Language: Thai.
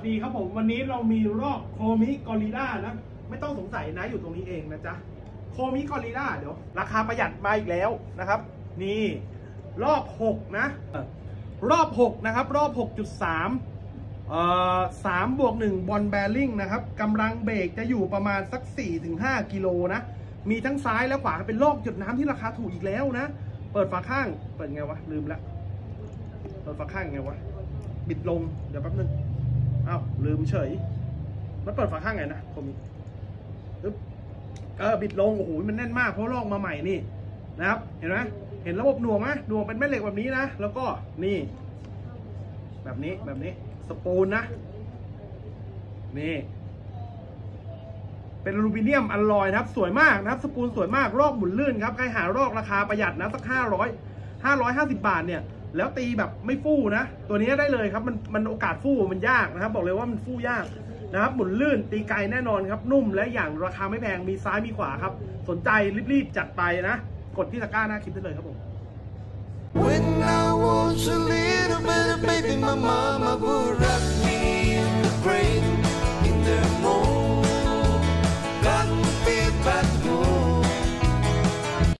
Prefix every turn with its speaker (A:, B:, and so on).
A: ดีครับผมวันนี้เรามีรอบโคมิกอริล่านะไม่ต้องสงสัยนะอยู่ตรงนี้เองนะจ๊ะโคมิกอริล่าเดี๋ยวราคาประหยัดมาอีกแล้วนะครับนี่รอบ6นะรอบ6นะครับรอบ 6.3 3+1 บอลแบริ่งนะครับกำลังเบรกจะอยู่ประมาณสัก 4-5 กิโลนะมีทั้งซ้ายและขวาเป็นลอกหยดน้ำที่ราคาถูกอีกแล้วนะเปิดฝาข้างเปิดไงวะลืมละเปิดฝาข้างไงวะบิดลงเดี๋ยวแป๊บนึงอ้าวลืมเฉยมันเปิดฝาข้างไงนะผมบิดลงโอ้โหมันแน่นมากเพราะลอกมาใหม่นี่นะครับเห็นไหมเห็นระบบหน่วงไหมหน่วงเป็นแม่เหล็กแบบนี้นะแล้วก็นี่แบบนี้สปูลนะนี่เป็นอลูมิเนียมอลลอยนะครับสวยมากนะครับสปูลสวยมากรอกหมุนลื่นครับใครหารอกราคาประหยัดนะสัก550 บาทเนี่ยแล้วตีแบบไม่ฟู่นะตัวนี้ได้เลยครับมันโอกาสฟู่มันยากนะครับบอกเลยว่ามันฟู่ยากนะครับหมุนลื่นตีไกลแน่นอนครับนุ่มและอย่างราคาไม่แพงมีซ้ายมีขวาครับสนใจรีบๆจัดไปนะกดที่ตะกร้าหน้าคลิปได้เลยครับผม
B: When I was a little bit baby my mama would rock me